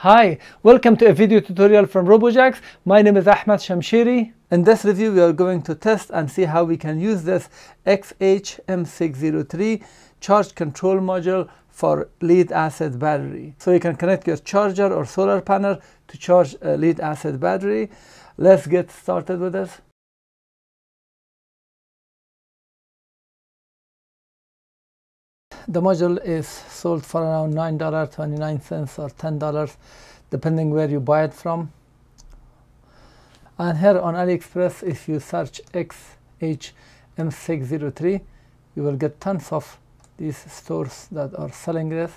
Hi, welcome to a video tutorial from Robojax. My name is Ahmad Shamshiri. In this review we are going to test and see how we can use this XH-M603 charge control module for lead acid battery. So you can connect your charger or solar panel to charge a lead acid battery. Let's get started with this. The module is sold for around $9.29 or $10 depending where you buy it from. And here on AliExpress, if you search XH-M603, you will get tons of these stores that are selling this.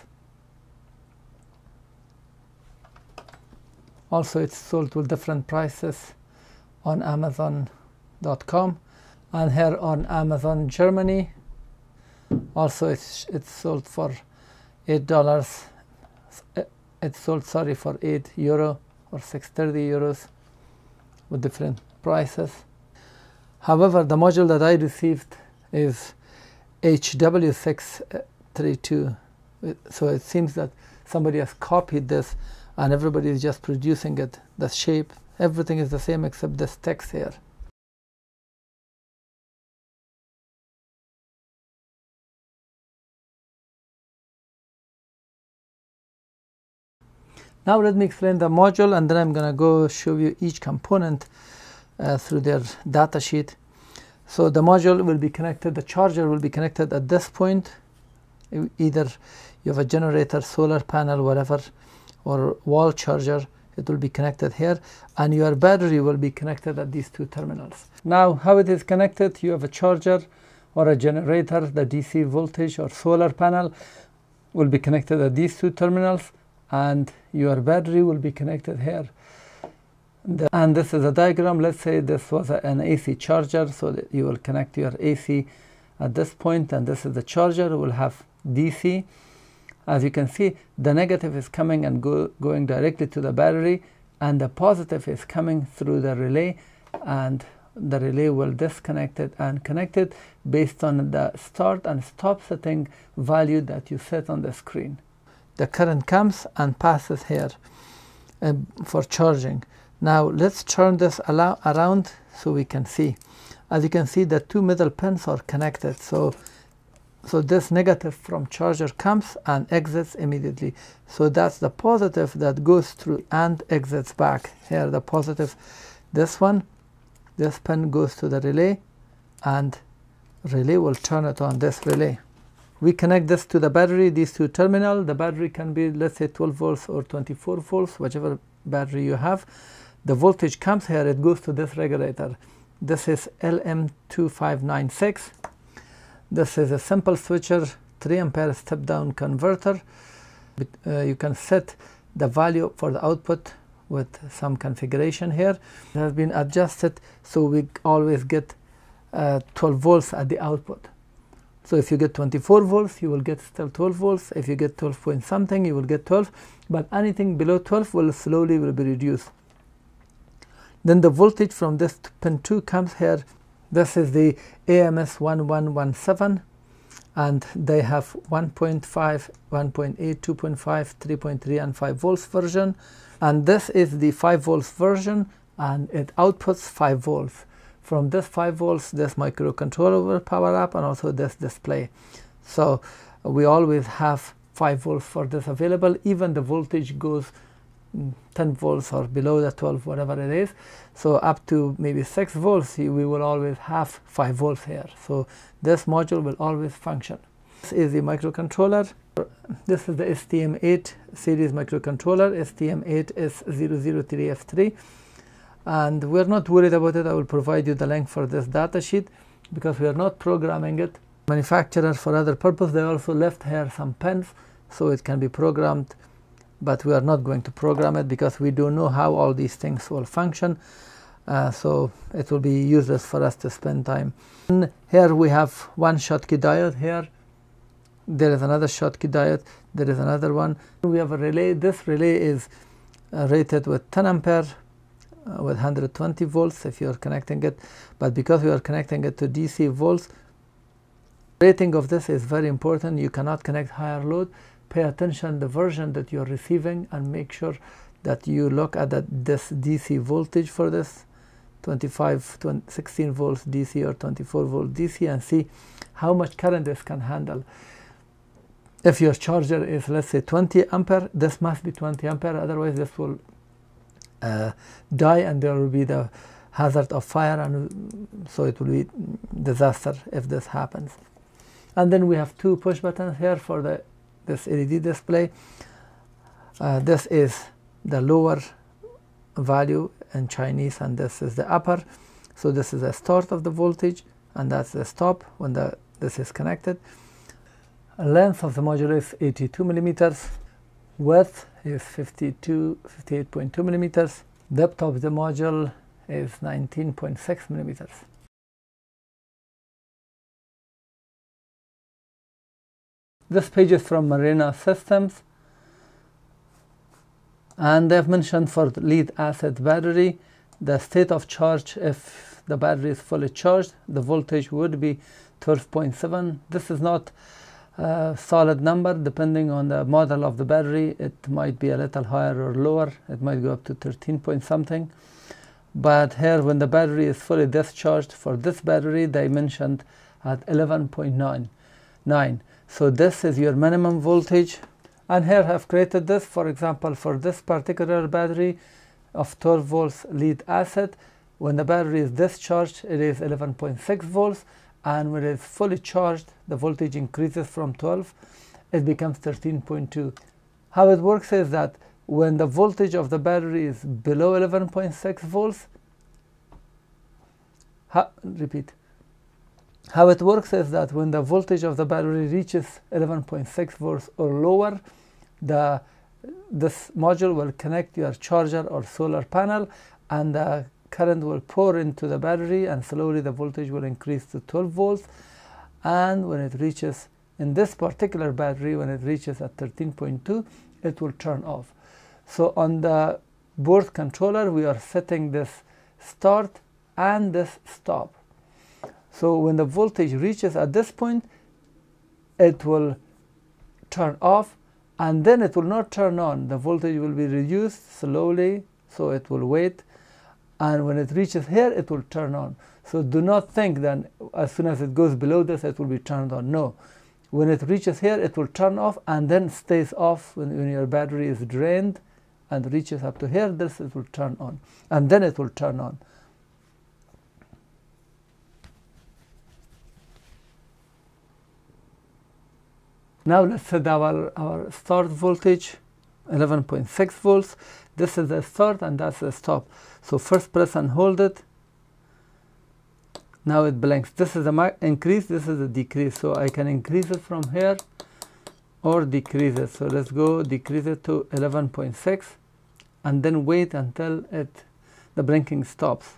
Also, it's sold with different prices on Amazon.com, and here on Amazon Germany also it's sold for $8. It's sold, sorry, for €8 or 630 euros with different prices. However, the module that I received is HX-W603. So it seems that somebody has copied this and everybody is just producing it. The shape, everything is the same except this text here. Now let me explain the module, and then I'm going to go show you each component through their data sheet. So the module will be connected, the charger will be connected at this point. Either you have a generator, solar panel, whatever, or wall charger, it will be connected here, and your battery will be connected at these two terminals. Now how it is connected: you have a charger or a generator, the DC voltage or solar panel will be connected at these two terminals, and your battery will be connected here. And this is a diagram. Let's say this was an AC charger, so that you will connect your AC at this point, and this is the charger. It will have DC. As you can see, the negative is coming and going directly to the battery, and the positive is coming through the relay, and the relay will disconnect it and connect it based on the start and stop setting value that you set on the screen. The current comes and passes here for charging. Now let's turn this around so we can see. As you can see, the two middle pins are connected. So this negative from charger comes and exits immediately. So that's the positive that goes through and exits back. Here the positive, this one, this pin goes to the relay, and relay will turn it on, this relay. We connect this to the battery, these two terminals. The battery can be, let's say, 12 volts or 24 volts, whichever battery you have. The voltage comes here, it goes to this regulator. This is LM2596. This is a simple switcher, 3 ampere step down converter. You can set the value for the output with some configuration here. It has been adjusted so we always get 12 volts at the output. So if you get 24 volts, you will get still 12 volts. If you get 12 point something, you will get 12. But anything below 12 will slowly be reduced. Then the voltage from this pin 2 comes here. This is the AMS1117, and they have 1.5, 1.8, 2.5, 3.3, and 5 volts version. And this is the 5 volts version, and it outputs 5 volts. From this 5 volts, this microcontroller will power up, and also this display. So we always have 5 volts for this available. Even the voltage goes 10 volts or below the 12, whatever it is. So up to maybe 6 volts, we will always have 5 volts here. So this module will always function. This is the microcontroller. This is the STM8 series microcontroller. STM8S003F3. And we're not worried about it. I will provide you the link for this datasheet because we are not programming it. Manufacturer, for other purpose, they also left here some pins so it can be programmed, but we are not going to program it because we don't know how all these things will function. So it will be useless for us to spend time. And here we have one Schottky diode here. There is another Schottky diode. There is another one. We have a relay. This relay is rated with 10 ampere. With 120 volts if you are connecting it, but because we are connecting it to DC volts, rating of this is very important. You cannot connect higher load pay attention the version that you're receiving and make sure that you look at this DC voltage for this 16 volts DC or 24 volt DC and see how much current this can handle. If your charger is, let's say, 20 ampere, this must be 20 ampere, otherwise this will die and there will be the hazard of fire, and so it will be disaster if this happens. And then we have two push buttons here for this LED display. This is the lower value in Chinese and this is the upper. So this is the start of the voltage and that's the stop when this is connected. Length of the module is 82 millimeters. Width is 58.2 millimeters. Depth of the module is 19.6 millimeters. This page is from Marina Systems, and they've mentioned for the lead acid battery, the state of charge, if the battery is fully charged, the voltage would be 12.7. This is not a solid number. Depending on the model of the battery, it might be a little higher or lower. It might go up to 13 point something. But here, when the battery is fully discharged, for this battery, they mentioned at 11.9. So this is your minimum voltage. And here I've created this, for example, for this particular battery of 12 volts lead acid. When the battery is discharged, it is 11.6 volts. And when it is fully charged, the voltage increases from 12, it becomes 13.2. How it works is that when the voltage of the battery is below 11.6 volts, how it works is that when the voltage of the battery reaches 11.6 volts or lower, this module will connect your charger or solar panel, and the current will pour into the battery, and slowly the voltage will increase to 12 volts. And when it reaches, in this particular battery, when it reaches at 13.2, it will turn off. So on the board controller, we are setting this start and this stop. So when the voltage reaches at this point, it will turn off, and then it will not turn on. The voltage will be reduced slowly, so it will wait. And when it reaches here, it will turn on. So do not think that as soon as it goes below this, it will be turned on. No. When it reaches here, it will turn off and then stays off when your battery is drained and reaches up to here. This it will turn on, and then it will turn on. Now let's set our start voltage, 11.6 volts. This is the start and that's the stop. So first press and hold it. Now it blinks. This is the increase, this is the decrease. So I can increase it from here or decrease it. So let's go decrease it to 11.6 and then wait until the blinking stops.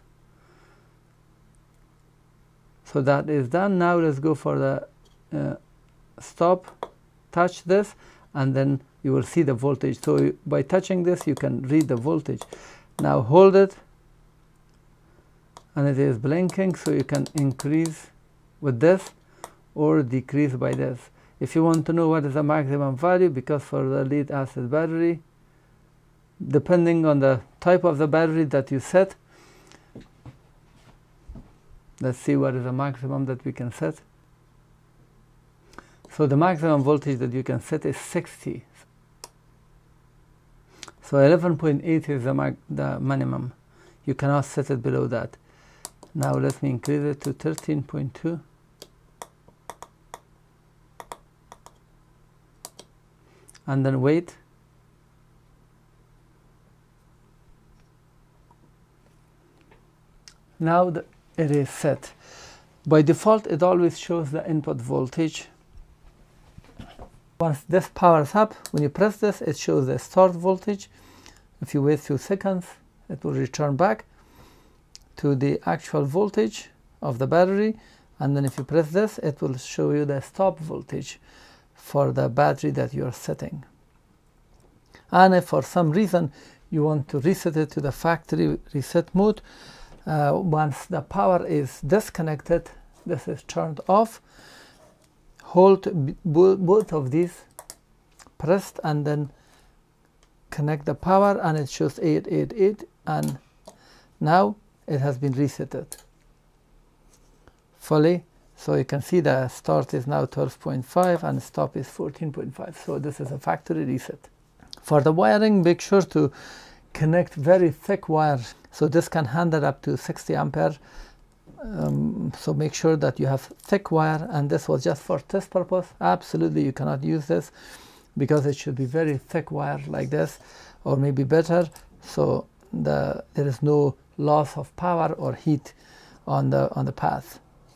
So that is done. Now let's go for the stop. Touch this and then you will see the voltage. So by touching this, you can read the voltage. Now hold it and it is blinking, so you can increase with this or decrease by this. If you want to know what is the maximum value, because for the lead acid battery, depending on the type of the battery that you set, let's see what is the maximum that we can set. So the maximum voltage that you can set is 60. So 11.8 is the minimum. You cannot set it below that. Now let me increase it to 13.2. And then wait. Now it is set. By default, it always shows the input voltage. Once this powers up, when you press this, it shows the start voltage. If you wait a few seconds, it will return back to the actual voltage of the battery. And then if you press this, it will show you the stop voltage for the battery that you are setting. And if for some reason you want to reset it to the factory reset mode, once the power is disconnected, this is turned off. Hold both of these pressed and then connect the power, and it shows 888, and now it has been resetted fully. So you can see the start is now 12.5 and stop is 14.5. So this is a factory reset. For the wiring, make sure to connect very thick wire. So this can handle up to 60 ampere. So make sure that you have thick wire, and this was just for test purpose. Absolutely you cannot use this because it should be very thick wire like this, or maybe better, so there is no loss of power or heat on the path.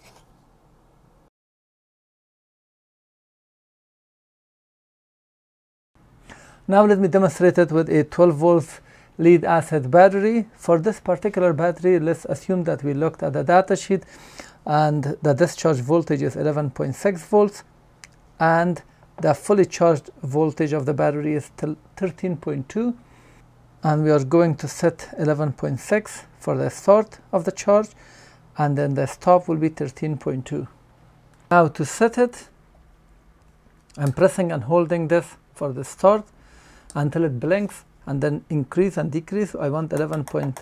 Now let me demonstrate it with a 12 volt lead acid battery. For this particular battery, let's assume that we looked at the data sheet and the discharge voltage is 11.6 volts and the fully charged voltage of the battery is 13.2, and we are going to set 11.6 for the start of the charge, and then the stop will be 13.2. Now to set it, I'm pressing and holding this for the start until it blinks, and then increase and decrease. I want 11.6,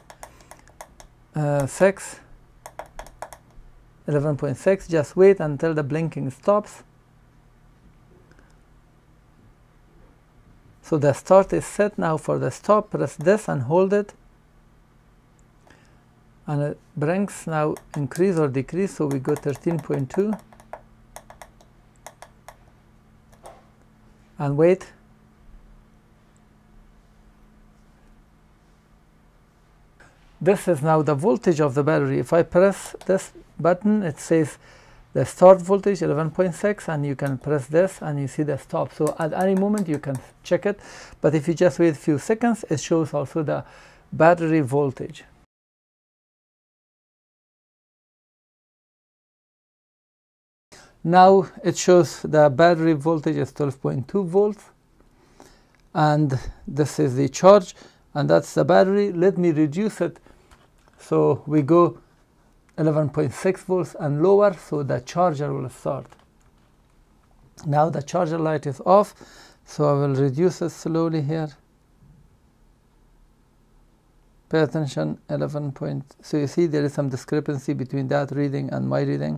11.6, just wait until the blinking stops. So the start is set. Now for the stop, press this and hold it, and it blinks. Now increase or decrease, so we go 13.2 and wait. This is now the voltage of the battery. If I press this button, it says the start voltage 11.6, and you can press this and you see the stop. So at any moment you can check it, but if you just wait a few seconds, it shows also the battery voltage. Now it shows the battery voltage is 12.2 volts, and this is the charge, and that's the battery. Let me reduce it. So we go 11.6 volts and lower, so the charger will start. Now the charger light is off, so I will reduce it slowly here. Pay attention, 11 point. So you see there is some discrepancy between that reading and my reading.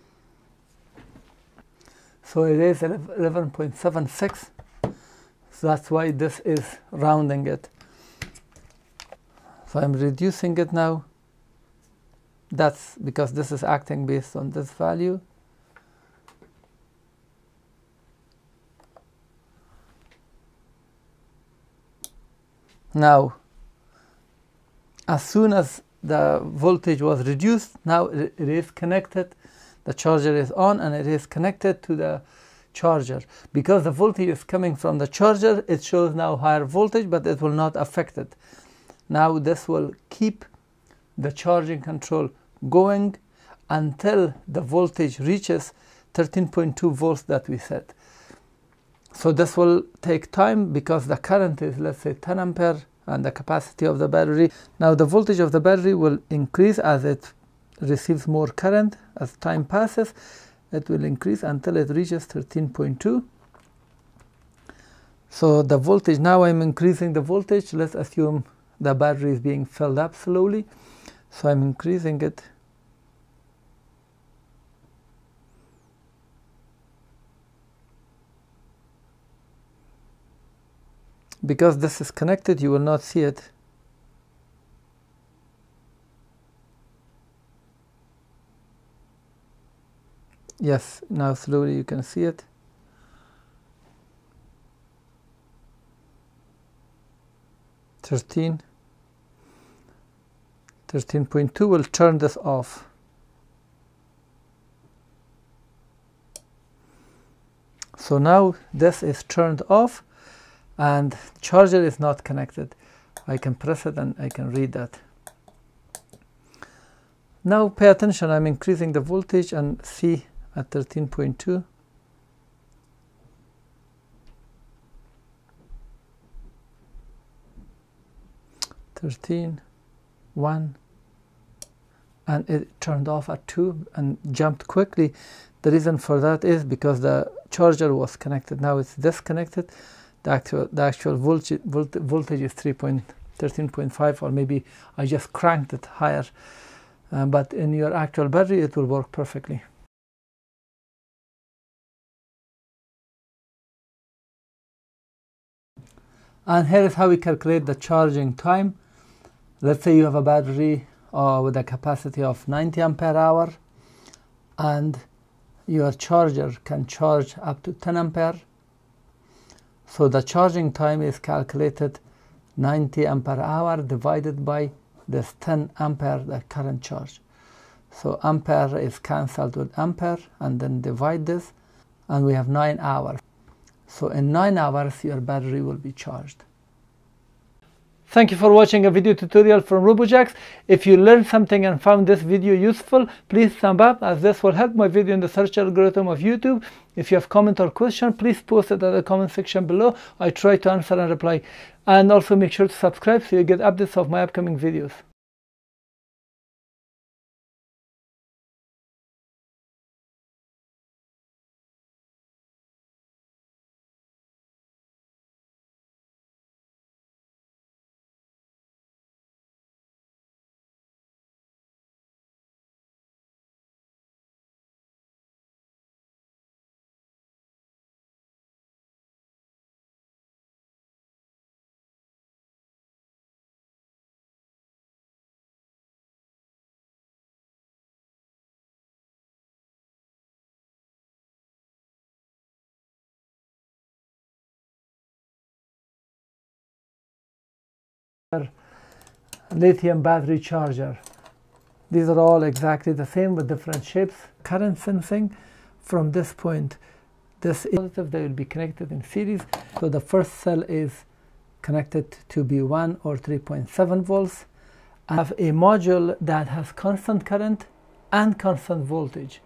So it is 11.76. So that's why this is rounding it. So I'm reducing it now. That's because this is acting based on this value. Now, as soon as the voltage was reduced, now it is connected. The charger is on and it is connected to the charger. Because the voltage is coming from the charger, it shows now higher voltage, but it will not affect it. Now this will keep the charging control going until the voltage reaches 13.2 volts that we set. So this will take time because the current is, let's say, 10 ampere and the capacity of the battery. Now the voltage of the battery will increase as it receives more current. As time passes, it will increase until it reaches 13.2. So the voltage, now I'm increasing the voltage. Let's assume the battery is being filled up slowly. So I'm increasing it. Because this is connected, you will not see it. Yes, now slowly you can see it. Thirteen. 13.2 will turn this off. So now this is turned off and charger is not connected. I can press it and I can read that. Now pay attention, I'm increasing the voltage and see at 13.2. 13, 1, and it turned off at 2 and jumped quickly. The reason for that is because the charger was connected. Now it's disconnected. the actual voltage is 13.5, or maybe I just cranked it higher, but in your actual battery it will work perfectly. And here is how we calculate the charging time. Let's say you have a battery with a capacity of 90 ampere hour, and your charger can charge up to 10 ampere. So the charging time is calculated 90 ampere hour divided by this 10 ampere, the current charge. So ampere is cancelled with ampere, and then divide this, and we have 9 hours. So in 9 hours your battery will be charged. Thank you for watching a video tutorial from Robojax. If you learned something and found this video useful, please thumb up, as this will help my video in the search algorithm of YouTube. If you have comment or question, please post it at the comment section below. I try to answer and reply. And also make sure to subscribe so you get updates of my upcoming videos. Lithium battery charger. These are all exactly the same with different shapes. Current sensing from this point, this is positive, they will be connected in series. So the first cell is connected to B1 or 3.7 volts. I have a module that has constant current and constant voltage.